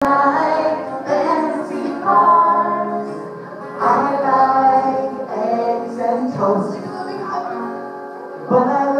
like fancy cars. I like eggs and toast, but I